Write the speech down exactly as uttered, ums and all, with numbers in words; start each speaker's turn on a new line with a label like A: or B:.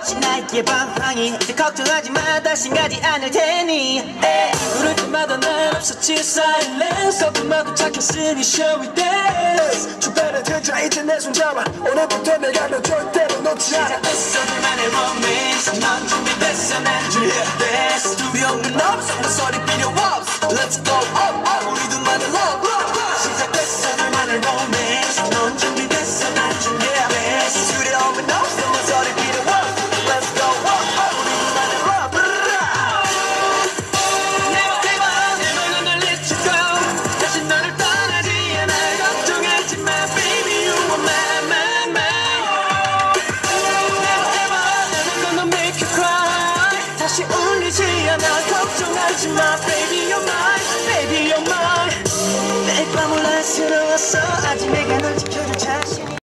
A: 끝이 나의 방황이 이제 걱정하지 마 다신 가지 않을 테니 에이.
B: 부를 때마다 난 없었지 silence 어둠마도 착했으니 shall we dance 주변에 들자 이제 내 손 잡아 오늘부터 내가 너 절대로 놓지 않아
A: 시작됐어 둘만의 romance 넌 준비됐어 난 준비됐어
B: 두려움은 없어 모서리 필요 없어 Let's go up up 우리 둘만의 love
A: 시작됐어 둘만의 romance 넌 준비됐어 난 준비됐어
B: 두려움은 없어 모서리 필요 없어 Let's go up up 우리 둘만의 love
A: Never give up never gonna let you go 다시 너를 떠나지 않아 걱정하지 마 baby you are my my my Never give up never gonna make you cry 다시 울리지 않아 걱정하지 마 baby you're mine baby you're mine 매일 밤 올라 새로웠어 아직 내가 널